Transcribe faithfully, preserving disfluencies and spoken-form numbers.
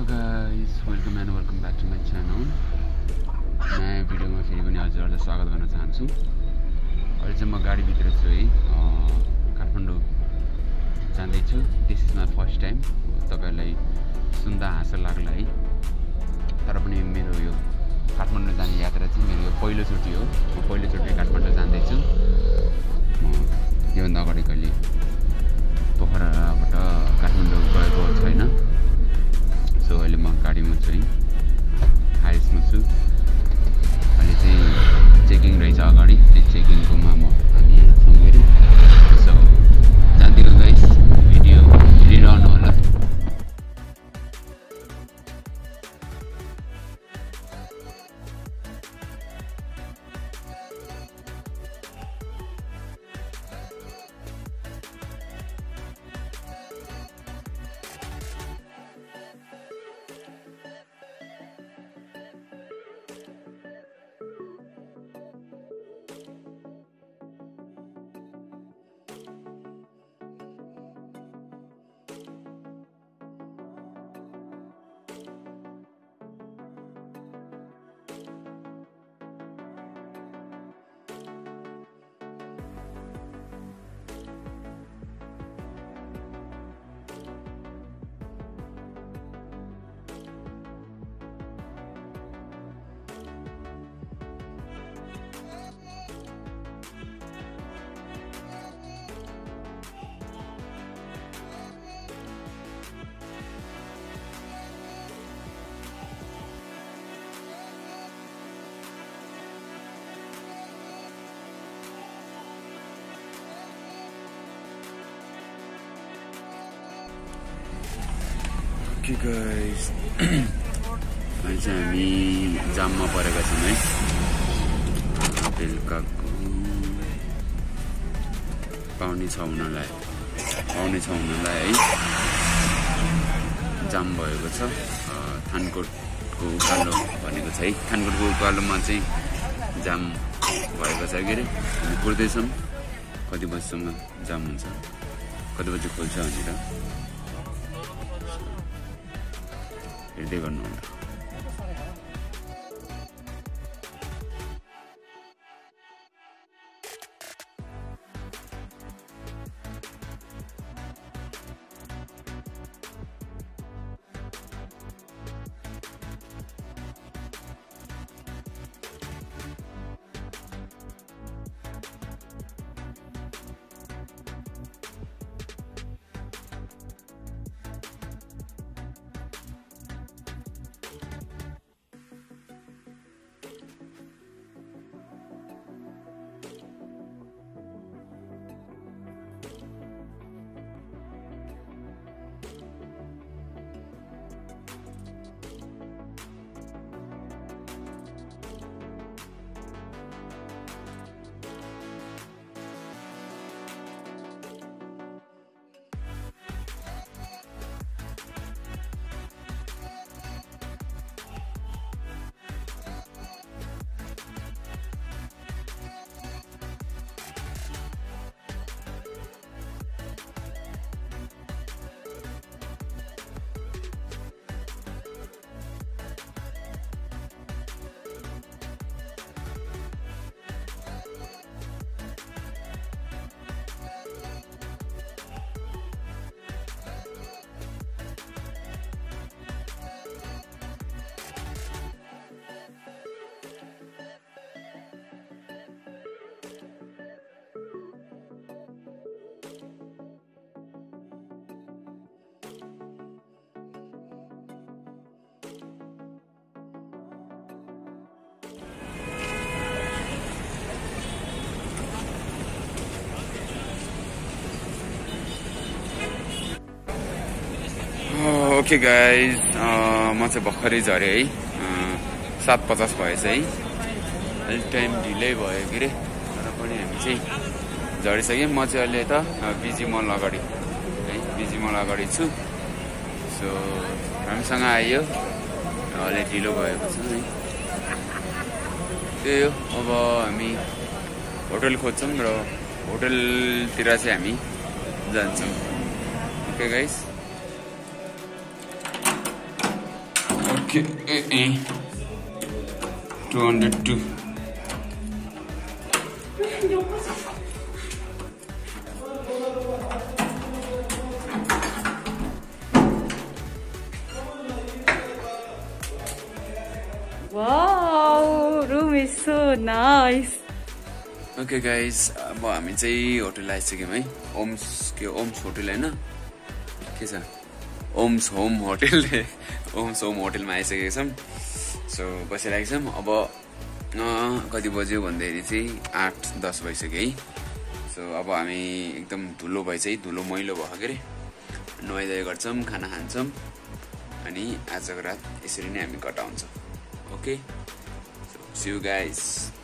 guys, welcome and welcome back to my channel. नयाँ भिडियोमा फेरि पनि हजुरहरुलाई स्वागत गर्न चाहन्छु। अहिले चाहिँ म गाडी भित्र छु है, काठमाडौँ जाँदै छु। This is my first time. तपाईहरुलाई सुन्दा हाँसो लाग्ला है, तर पनि मेरो यो काठमाडौँ जाने यात्रा चाहिँ मेरो यो पहिलो चोटी हो। म पहिलो चोटी काठमाडौँ जाँदै छु। म योभन्दा अगाडि कहिले पोखराबाट काठमाडौँ गएको छैन। सो अहिले म गाडीमा छु है, हाइसमा छु। अहिले चाहिँ चेकिङ रहेछ अगाडि, त्यो चेकिङकोमा म हामी छौँ हेरौँ। सो जाँदियो गाइस, भिडियो हेरिरहनु होला। Okay guys, अहिले चाहिँ हामी जाममा परेका छौँ है। बेलुकाको पाउने छ हुनलाई पाउने छ हुनलाई है, जाम भएको छ। थानकोटको उकालो भनेको छ है, थानकोटको उकालोमा चाहिँ जाम भएको छ के अरे। हामी कुर्दैछौँ, कति बजीसम्म जाम हुन्छ, कति बजी खोल्छ भनेर हेर्दै गर्नु होला। ओके गाइज, म चाहिँ भर्खरै झरेँ है, सात पचास भएछ है। अलिक टाइम ढिलै भयो के अरे, तर पनि हामी चाहिँ झरिसक्यौँ। म चाहिँ अहिले त बिजी मल अगाडि है, बिजी मल अगाडि छु। सो हामीसँग आइयो, अलि ढिलो भएको छ है। त्यही हो, अब हामी होटल खोज्छौँ र होटलतिर चाहिँ हामी जान्छौँ। Okay guys, Okay, two hundred two. Wow, room is so nice. Okay guys, अब हामी चाहिँ होटल आइसक्यौँ है. ओम्स के ओम्स होटल हैन के छ Om's home hotel Om's home होटलमा आइसकेका छौँ. सो बसिरहेको छौँ. अब कति बज्यो भन्दाखेरि चाहिँ आठ दस भइसक्यो है. सो अब हामी एकदम धुलो भएछ है, धुलो मैलो भयो के अरे. नुहाइधुवाइ गर्छौँ, खाना खान्छौँ अनि आजको रात यसरी नै हामी कटाउँछौँ. Okay, so see you guys.